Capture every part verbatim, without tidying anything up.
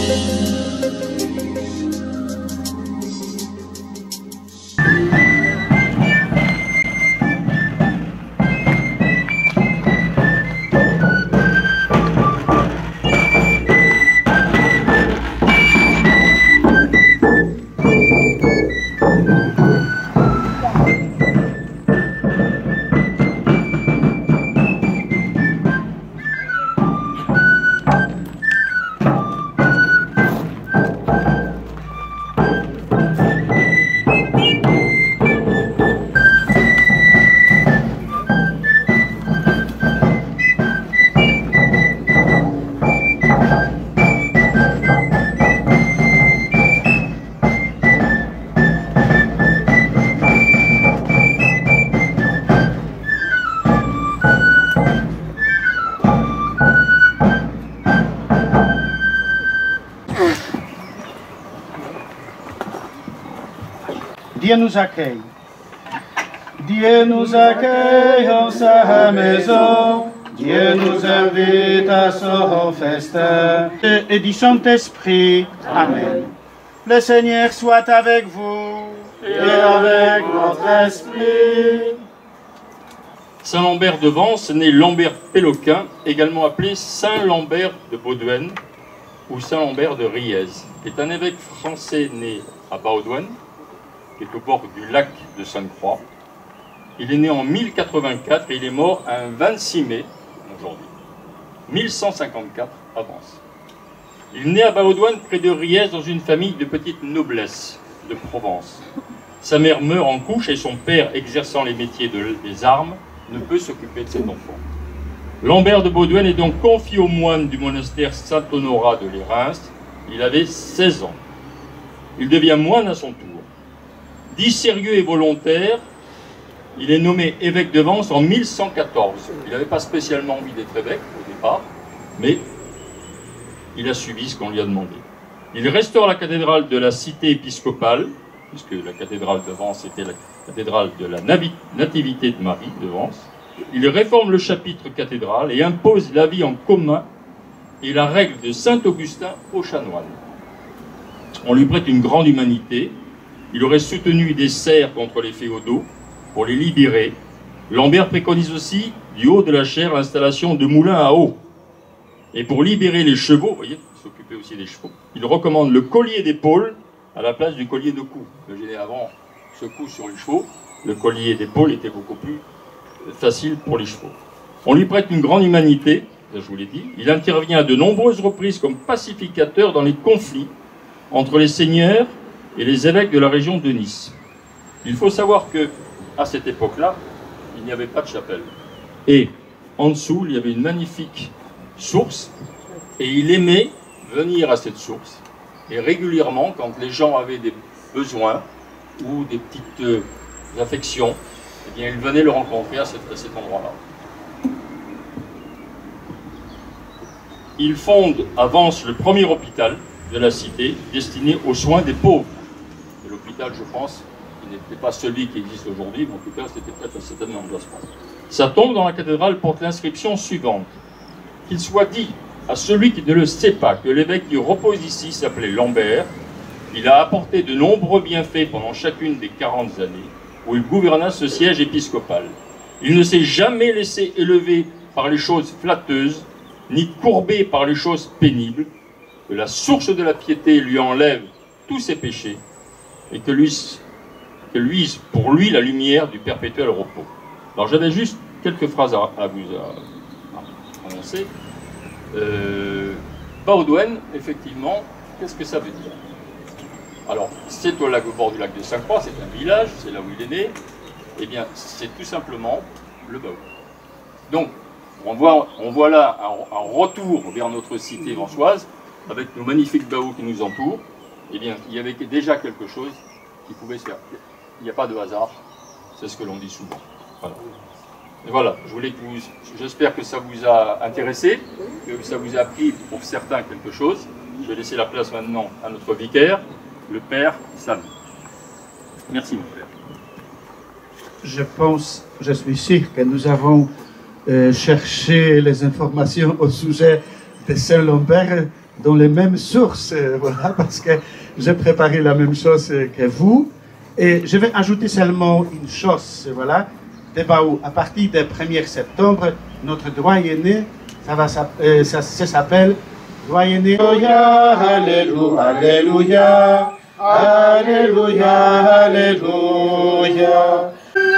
Dieu nous accueille. Dieu nous accueille en sa maison. Dieu nous invite à son festin. Et du Saint-Esprit. Amen. Le Seigneur soit avec vous et avec votre esprit. Saint Lambert de Vence, né Lambert Péloquin, également appelé Saint Lambert de Baudouin ou Saint Lambert de Riez, est un évêque français né à Baudouin, qui est au bord du lac de Sainte-Croix. Il est né en mille quatre-vingt-quatre et il est mort un vingt-six mai, aujourd'hui, mille cent cinquante-quatre à Vence. Il est né à Baudouin, près de Riez, dans une famille de petite noblesse de Provence. Sa mère meurt en couche et son père, exerçant les métiers de, des armes, ne peut s'occuper de ses enfants. Lambert de Baudouin est donc confié aux moines du monastère Saint-Honorat de Lérins. Il avait seize ans. Il devient moine à son tour. Dit sérieux et volontaire, il est nommé évêque de Vence en mille cent quatorze. Il n'avait pas spécialement envie d'être évêque au départ, mais il a suivi ce qu'on lui a demandé. Il restaure la cathédrale de la cité épiscopale, puisque la cathédrale de Vence était la cathédrale de la Nativité de Marie de Vence. Il réforme le chapitre cathédral et impose la vie en commun et la règle de Saint-Augustin aux chanoines. On lui prête une grande humanité. Il aurait soutenu des serfs contre les féodaux pour les libérer. Lambert préconise aussi, du haut de la chaire, l'installation de moulins à eau. Et pour libérer les chevaux, vous voyez, il s'occupait aussi des chevaux, il recommande le collier d'épaule à la place du collier de cou. Imaginez avant ce coup sur les chevaux, le collier d'épaule était beaucoup plus facile pour les chevaux. On lui prête une grande humanité, je vous l'ai dit. Il intervient à de nombreuses reprises comme pacificateur dans les conflits entre les seigneurs et les évêques de la région de Nice. Il faut savoir que à cette époque-là, il n'y avait pas de chapelle. Et en dessous, il y avait une magnifique source, et il aimait venir à cette source. Et régulièrement, quand les gens avaient des besoins ou des petites euh, affections, eh bien, il venait le rencontrer à cet, à cet endroit-là. Il fonde à Vence le premier hôpital de la cité destiné aux soins des pauvres. Et l'hôpital, je pense, qui n'était pas celui qui existe aujourd'hui, mais en tout cas, c'était peut-être un certain emplacement. Sa tombe dans la cathédrale porte l'inscription suivante. Qu'il soit dit à celui qui ne le sait pas que l'évêque qui repose ici s'appelait Lambert. Il a apporté de nombreux bienfaits pendant chacune des quarante années où il gouverna ce siège épiscopal. Il ne s'est jamais laissé élever par les choses flatteuses, ni courbé par les choses pénibles, que la source de la piété lui enlève tous ses péchés, et que lui, que lui pour lui, la lumière du perpétuel repos. Alors j'avais juste quelques phrases à, à vous à, à annoncer. Euh, Baudouin, effectivement, qu'est-ce que ça veut dire? Alors, c'est au, lac, au bord du lac de Sainte-Croix, c'est un village, c'est là où il est né. Eh bien, c'est tout simplement le Baou. Donc, on voit, on voit là un, un retour vers notre cité vansoise, avec nos magnifiques baous qui nous entourent. Eh bien, il y avait déjà quelque chose qui pouvait se faire. Il n'y a pas de hasard, c'est ce que l'on dit souvent. Voilà. Et voilà, je voulais que vous, j'espère que ça vous a intéressé, que ça vous a appris pour certains quelque chose. Je vais laisser la place maintenant à notre vicaire, le Père Sam. Merci mon Père. Je pense, je suis sûr que nous avons euh, cherché les informations au sujet de Saint-Lambert dans les mêmes sources, euh, voilà, parce que j'ai préparé la même chose que vous. Et je vais ajouter seulement une chose, voilà. À partir du premier septembre, notre doyenné, ça, va, euh, ça, ça s'appelle doyenné. Alléluia, Alléluia, Alléluia, Alléluia.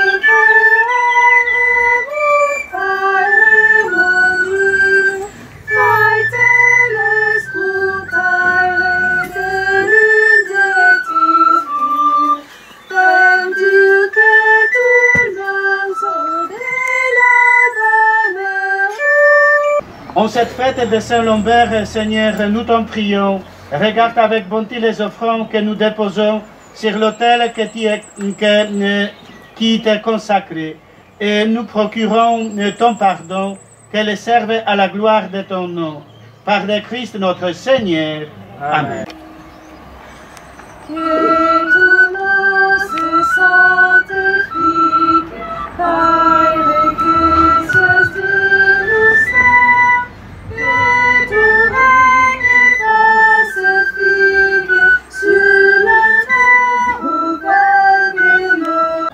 En cette fête de Saint-Lambert, Seigneur, nous t'en prions. Regarde avec bonté les offrandes que nous déposons sur l'autel qui t'est consacré. Et nous procurons ton pardon, qu'elle serve à la gloire de ton nom. Par le Christ notre Seigneur. Amen. Que ton nom se sanctifie par les grâces de nos saints. Que ton règne pacifique sur la terre au Père.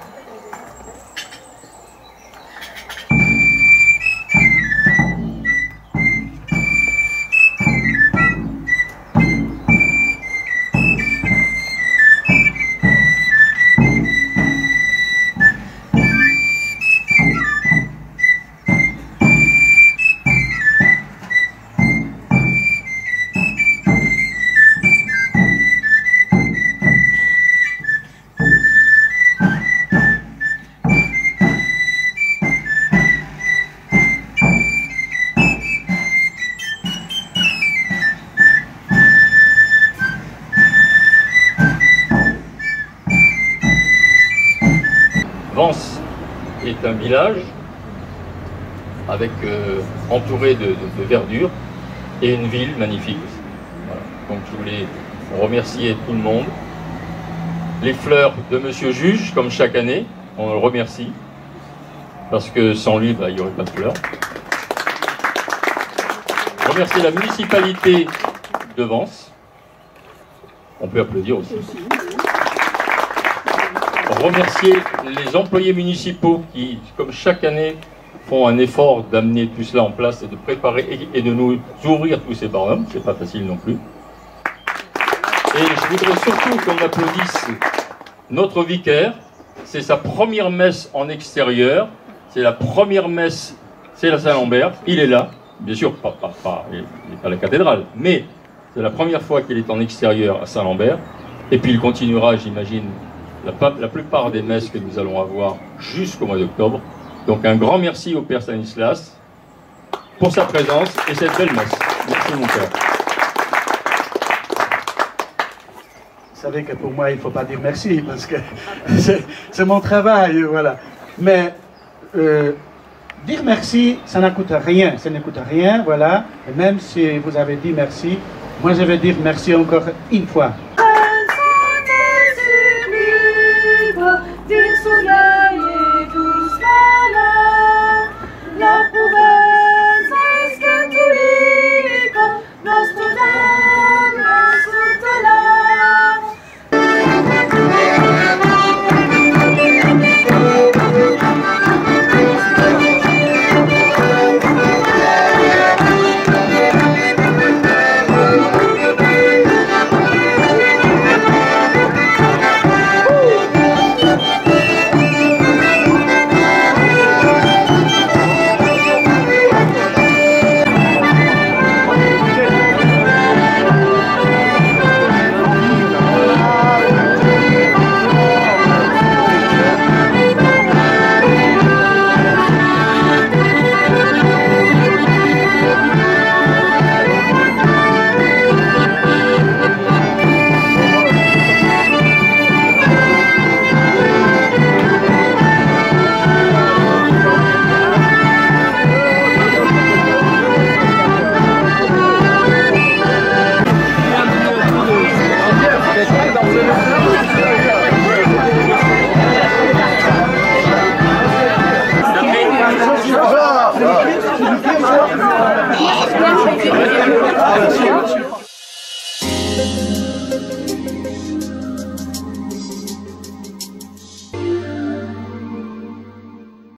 Vence est un village avec euh, entouré de, de, de verdure et une ville magnifique aussi. Voilà. Donc je voulais remercier tout le monde. Les fleurs de Monsieur Juge, comme chaque année, on le remercie parce que sans lui, bah, il n'y aurait pas de fleurs. Remercier la municipalité de Vence. On peut applaudir aussi. Remercier les employés municipaux qui, comme chaque année, font un effort d'amener tout cela en place et de préparer et, et de nous ouvrir tous ces barnums. C'est pas facile non plus. Et je voudrais surtout qu'on applaudisse notre vicaire. C'est sa première messe en extérieur. C'est la première messe, c'est la Saint-Lambert. Il est là. Bien sûr, pas, pas, pas, il n'est pas à la cathédrale, mais c'est la première fois qu'il est en extérieur à Saint-Lambert. Et puis il continuera, j'imagine, La, la plupart des messes que nous allons avoir jusqu'au mois d'octobre. Donc un grand merci au Père Stanislas pour sa présence et cette belle messe. Merci mon Père. Vous savez que pour moi, il ne faut pas dire merci, parce que c'est mon travail, voilà. Mais euh, dire merci, ça ne coûte rien, ça ne coûte rien, voilà. Et même si vous avez dit merci, moi je vais dire merci encore une fois.